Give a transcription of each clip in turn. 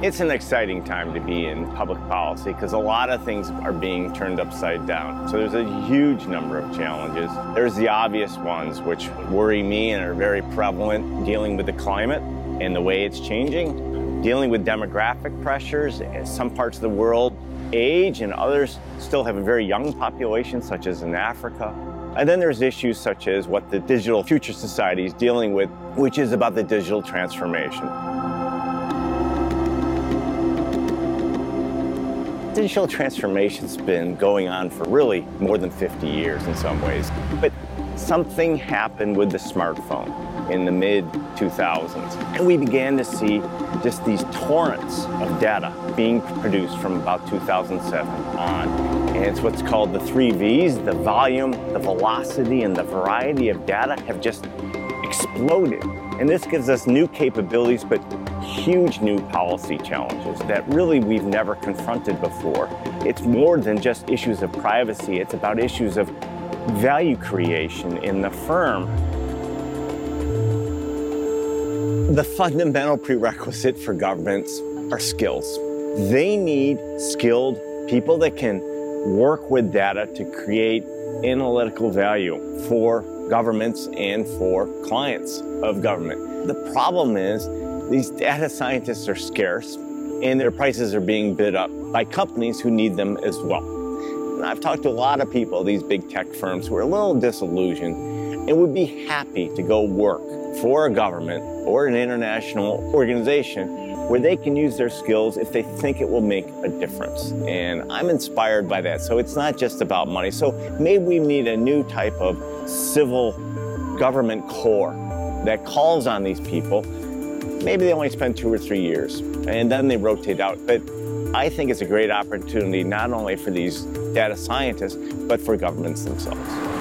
It's an exciting time to be in public policy because a lot of things are being turned upside down. So there's a huge number of challenges. There's the obvious ones which worry me and are very prevalent, dealing with the climate and the way it's changing, dealing with demographic pressures as some parts of the world age and others still have a very young population, such as in Africa. And then there's issues such as what the digital future society is dealing with, which is about the digital transformation. Digital transformation's been going on for really more than 50 years in some ways. But something happened with the smartphone in the mid-2000s. And we began to see just these torrents of data being produced from about 2007 on. And it's what's called the 3 V's, the volume, the velocity, and the variety of data have just exploded. And this gives us new capabilities, but huge new policy challenges that really we've never confronted before. It's more than just issues of privacy. It's about issues of value creation in the firm. The fundamental prerequisite for governments are skills. They need skilled people that can work with data to create analytical value for governments and for clients of government. The problem is these data scientists are scarce and their prices are being bid up by companies who need them as well. And I've talked to a lot of people, these big tech firms, who are a little disillusioned and would be happy to go work for a government or an international organization where they can use their skills if they think it will make a difference. And I'm inspired by that. So it's not just about money. So maybe we need a new type of civil government corps that calls on these people. Maybe they only spend 2 or 3 years and then they rotate out. But I think it's a great opportunity not only for these data scientists, but for governments themselves.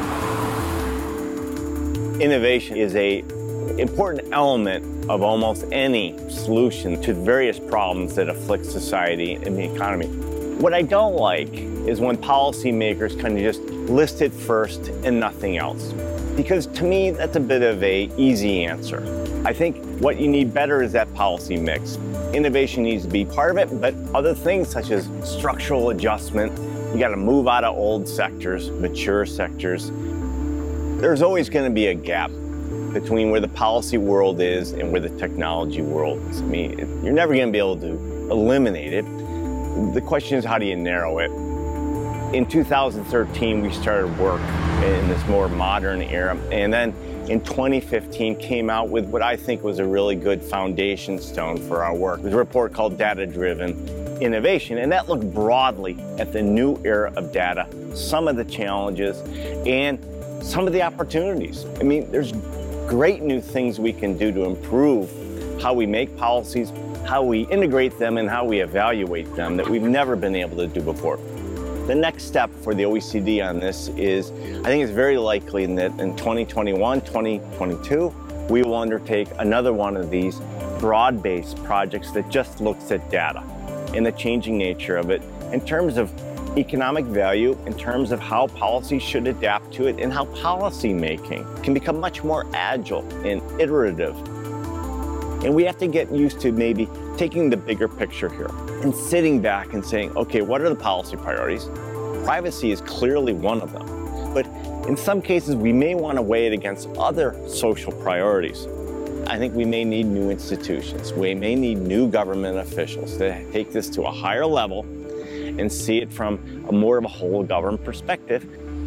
Innovation is an important element of almost any solution to various problems that afflict society and the economy. What I don't like is when policymakers kind of just list it first and nothing else. Because to me, that's a bit of an easy answer. I think what you need better is that policy mix. Innovation needs to be part of it, but other things such as structural adjustment, you got to move out of old sectors, mature sectors. There's always going to be a gap between where the policy world is and where the technology world is. I mean, you're never going to be able to eliminate it. The question is, how do you narrow it? In 2013, we started work in this more modern era, and then in 2015 came out with what I think was a really good foundation stone for our work. It was a report called Data-Driven Innovation, and that looked broadly at the new era of data, some of the challenges, and some of the opportunities. I mean, there's great new things we can do to improve how we make policies, how we integrate them, and how we evaluate them that we've never been able to do before. The next step for the OECD on this is, I think it's very likely that in 2021, 2022, we will undertake another one of these broad-based projects that just looks at data and the changing nature of it in terms of economic value, in terms of how policy should adapt to it, and how policy making can become much more agile and iterative. And we have to get used to maybe taking the bigger picture here and sitting back and saying, okay, what are the policy priorities? Privacy is clearly one of them. But in some cases, we may want to weigh it against other social priorities. I think we may need new institutions. We may need new government officials to take this to a higher level and see it from more of a whole government perspective.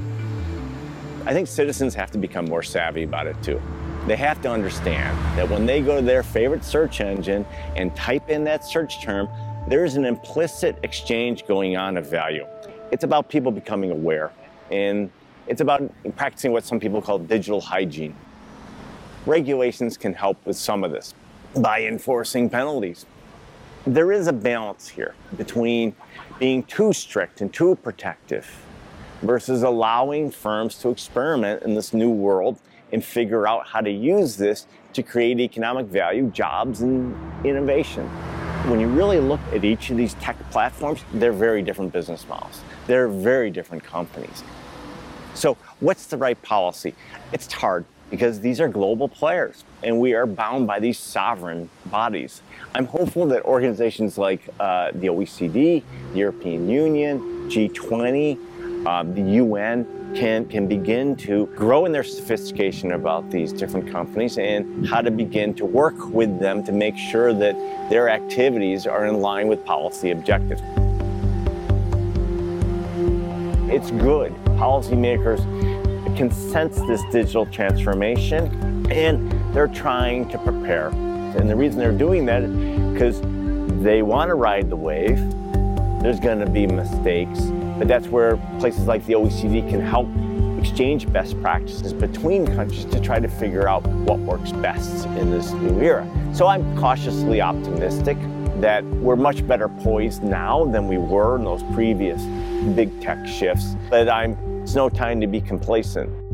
I think citizens have to become more savvy about it too. They have to understand that when they go to their favorite search engine and type in that search term, there's an implicit exchange going on of value. It's about people becoming aware, and it's about practicing what some people call digital hygiene. Regulations can help with some of this by enforcing penalties. There is a balance here between being too strict and too protective versus allowing firms to experiment in this new world and figure out how to use this to create economic value, jobs, and innovation. When you really look at each of these tech platforms, they're very different business models. They're very different companies. So what's the right policy? It's hard. because these are global players and we are bound by these sovereign bodies. I'm hopeful that organizations like the OECD, the European Union, G20, the UN can begin to grow in their sophistication about these different companies and how to begin to work with them to make sure that their activities are in line with policy objectives. It's good. Policymakers can sense this digital transformation and they're trying to prepare. And the reason they're doing that is because they want to ride the wave. There's going to be mistakes, but that's where places like the OECD can help exchange best practices between countries to try to figure out what works best in this new era. So I'm cautiously optimistic that we're much better poised now than we were in those previous big tech shifts, but it's no time to be complacent.